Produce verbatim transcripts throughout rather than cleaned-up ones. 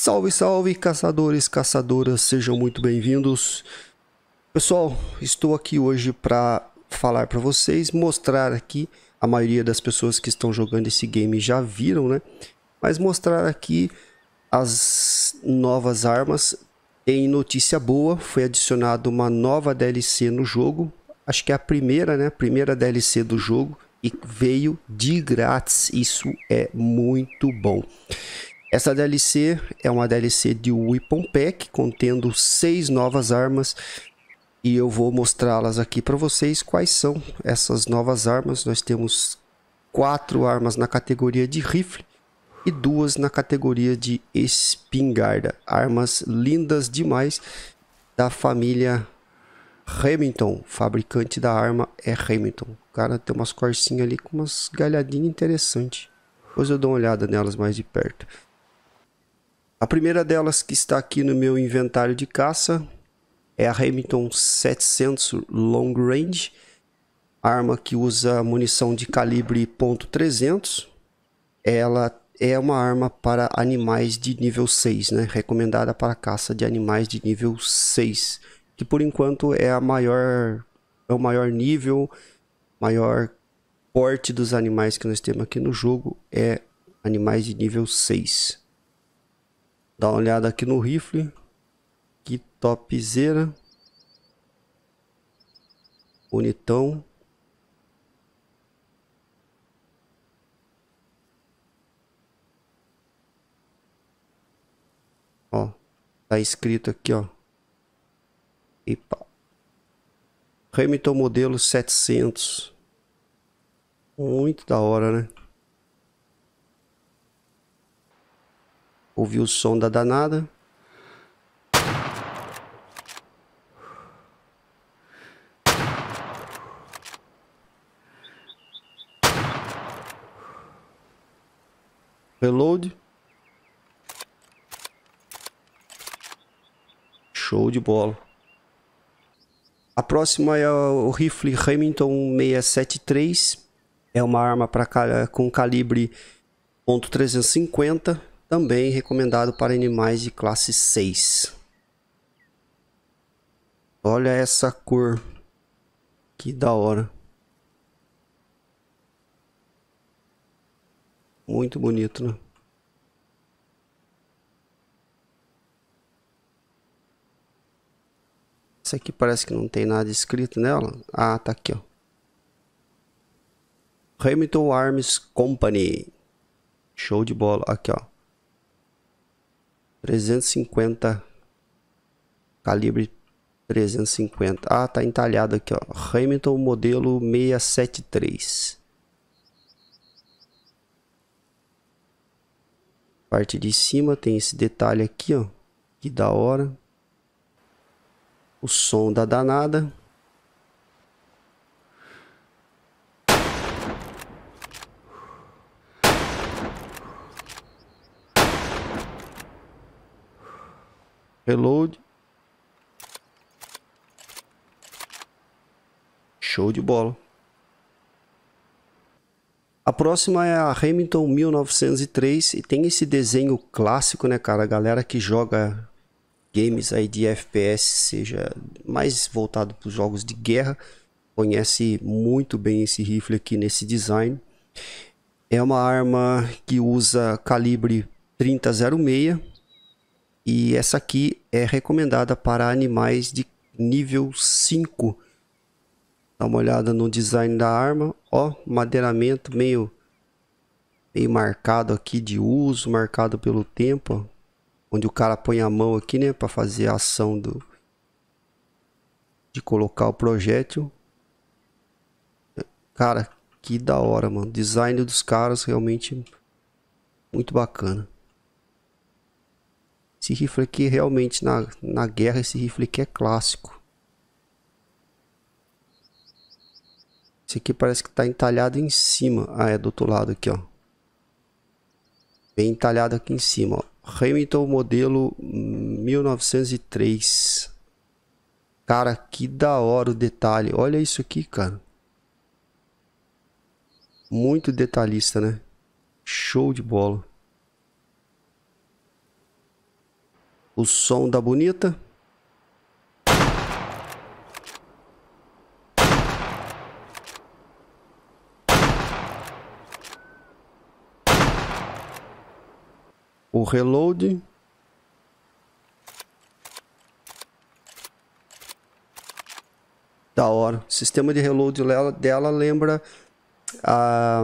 Salve, salve, caçadores, caçadoras, sejam muito bem-vindos. Pessoal, estou aqui hoje para falar para vocês, mostrar aqui, a maioria das pessoas que estão jogando esse game já viram, né? Mas mostrar aqui as novas armas. Tem notícia boa, foi adicionada uma nova D L C no jogo. Acho que é a primeira, né? A primeira D L C do jogo e veio de grátis. Isso é muito bom. Essa D L C é uma D L C de Weapon Pack, contendo seis novas armas. E eu vou mostrá-las aqui para vocês quais são essas novas armas. Nós temos quatro armas na categoria de rifle e duas na categoria de espingarda. Armas lindas demais da família Remington. O fabricante da arma é Remington. O cara tem umas corcinhas ali com umas galhadinhas interessantes. Depois eu dou uma olhada nelas mais de perto. A primeira delas que está aqui no meu inventário de caça é a Remington setecentos Long Range, arma que usa munição de calibre ponto trezentos. Ela é uma arma para animais de nível seis, né? Recomendada para caça de animais de nível seis, que por enquanto é a maior, é o maior nível, maior porte dos animais que nós temos aqui no jogo é animais de nível seis. Dá uma olhada aqui no rifle. Que topzera. Bonitão. Ó, tá escrito aqui, ó. Epa. Remington modelo setecentos. Muito da hora, né? Ouvi o som da danada. Reload. Show de bola. A próxima é o rifle Remington seiscentos e setenta e três. É uma arma pra, com calibre ponto trezentos e cinquenta. Também recomendado para animais de classe seis. Olha essa cor. Que da hora. Muito bonito, né? Essa aqui parece que não tem nada escrito nela. Ah, tá aqui, ó. Remington Arms Company. Show de bola. Aqui, ó. trezentos e cinquenta. Calibre trezentos e cinquenta. Ah, tá entalhado aqui, ó. Remington modelo seiscentos e setenta e três. Parte de cima tem esse detalhe aqui, ó. Que da hora. O som da danada. Reload. Show de bola. A próxima é a Remington mil novecentos e três e tem esse desenho clássico, né, cara? A galera que joga games aí de F P S, seja mais voltado para os jogos de guerra, conhece muito bem esse rifle aqui nesse design. É uma arma que usa calibre trinta zero seis e essa aqui é recomendada para animais de nível cinco. Dá uma olhada no design da arma, ó, madeiramento meio, meio marcado aqui de uso, marcado pelo tempo, ó, onde o cara põe a mão aqui, né, para fazer a ação do, de colocar o projétil. Cara, que da hora, mano, design dos caras realmente muito bacana. Esse rifle aqui realmente na, na guerra, esse rifle aqui é clássico. Esse aqui parece que está entalhado em cima. Ah, é do outro lado aqui, ó. Bem entalhado aqui em cima, ó. Remington modelo mil novecentos e três. Cara, que da hora o detalhe. Olha isso aqui, cara. Muito detalhista, né? Show de bola. O som da bonita. O reload. Da hora. O sistema de reload dela, dela lembra a...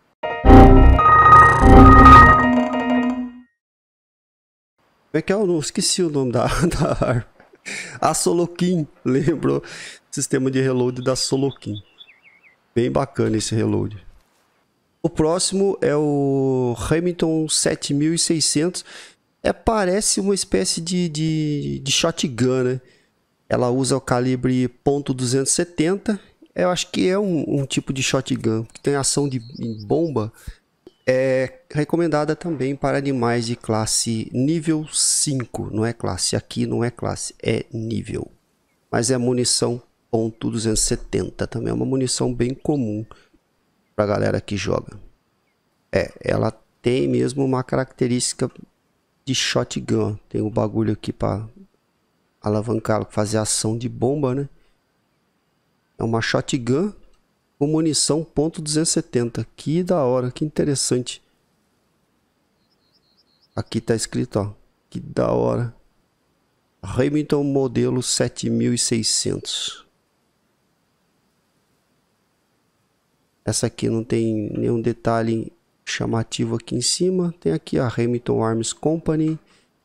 Como é que é? Eu não esqueci o nome da, da arma. A Solokin. Lembrou o sistema de reload da Solokin. Bem bacana esse reload. O próximo é o Remington sete mil e seiscentos. É, parece uma espécie de, de, de shotgun, né? Ela usa o calibre ponto duzentos e setenta. Eu acho que é um, um tipo de shotgun que tem ação de bomba. É recomendada também para animais de classe nível cinco. Não é classe, aqui não é classe, é nível. Mas é munição ponto duzentos e setenta. Também é uma munição bem comum para a galera que joga. É, ela tem mesmo uma característica de shotgun. Tem o bagulho aqui para alavancar, fazer ação de bomba, né? É uma shotgun com munição ponto duzentos e setenta. Que da hora, que interessante. Aqui tá escrito, ó. Que da hora. Remington modelo sete mil e seiscentos. Essa aqui não tem nenhum detalhe chamativo aqui em cima. Tem aqui a Remington Arms Company.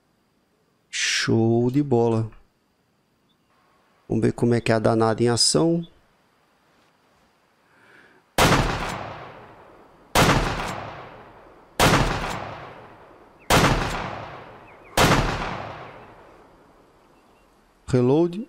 Show de bola. Vamos ver como é que é a danada em ação. Reload.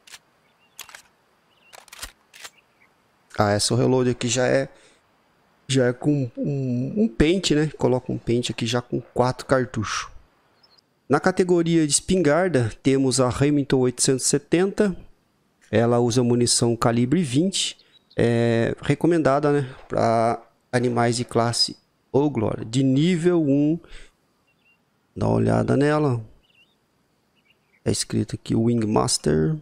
Ah, essa reload aqui já é já é com um, um pente, né? Coloca um pente aqui já com quatro cartuchos. Na categoria de espingarda temos a Remington oitocentos e setenta. Ela usa munição calibre vinte. É recomendada, né, para animais de classe, ô glória, de nível um. Dá uma olhada nela. É escrito aqui Wingmaster.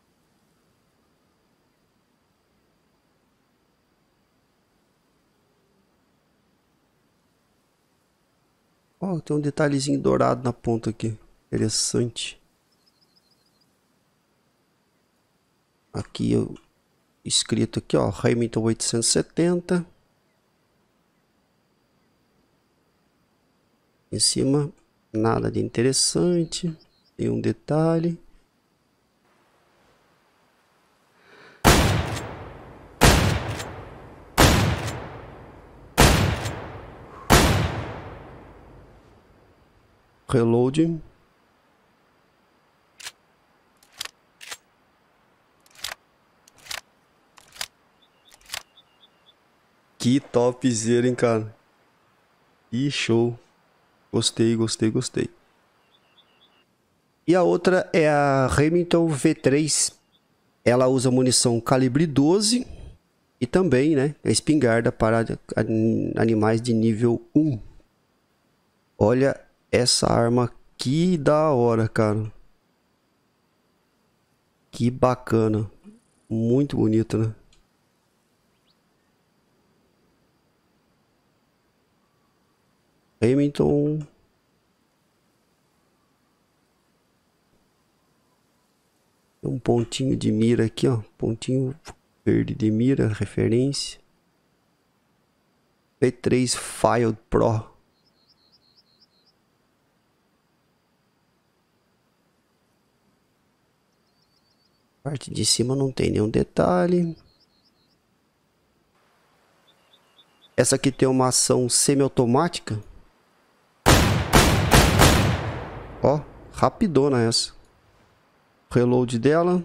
Ó, tem um detalhezinho dourado na ponta aqui. Interessante. Aqui eu escrito aqui, ó, Remington oitocentos e setenta. Em cima, nada de interessante. Tem um detalhe. Reload. Que topzera, hein, cara. Que show. Gostei, gostei, gostei. E a outra é a Remington V três. Ela usa munição calibre doze. E também, né, a espingarda para animais de nível um. Olha essa arma, que da hora, cara. Que bacana. Muito bonita, né? Remington. Tem um pontinho de mira aqui, ó. Pontinho verde de mira, referência. V três Field Pro. Parte de cima não tem nenhum detalhe. Essa aqui tem uma ação semiautomática. Ó, rapidona essa. Reload dela.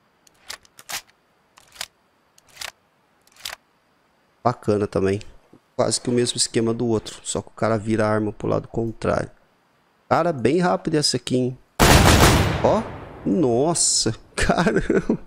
Bacana também. Quase que o mesmo esquema do outro. Só que o cara vira a arma pro lado contrário. Cara, bem rápido essa aqui, hein? Ó. Nossa. Caramba.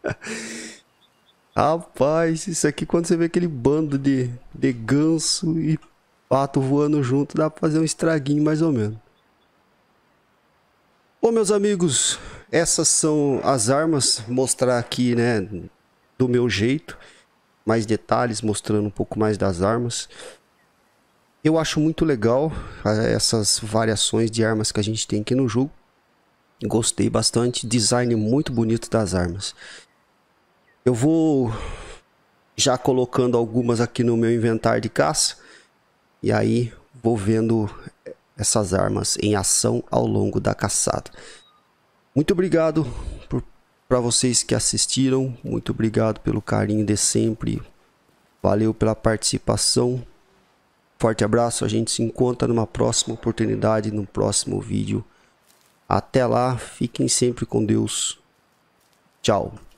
Rapaz, isso aqui quando você vê aquele bando de, de ganso e pato voando junto, dá pra fazer um estraguinho mais ou menos. Bom, meus amigos, essas são as armas. Mostrar aqui, né, do meu jeito, mais detalhes, mostrando um pouco mais das armas. Eu acho muito legal essas variações de armas que a gente tem aqui no jogo. Gostei bastante, design muito bonito das armas. Eu vou já colocando algumas aqui no meu inventário de caça. E aí vou vendo essas armas em ação ao longo da caçada. Muito obrigado para vocês que assistiram. Muito obrigado pelo carinho de sempre. Valeu pela participação. Forte abraço. A gente se encontra numa próxima oportunidade, no próximo vídeo. Até lá. Fiquem sempre com Deus. Tchau.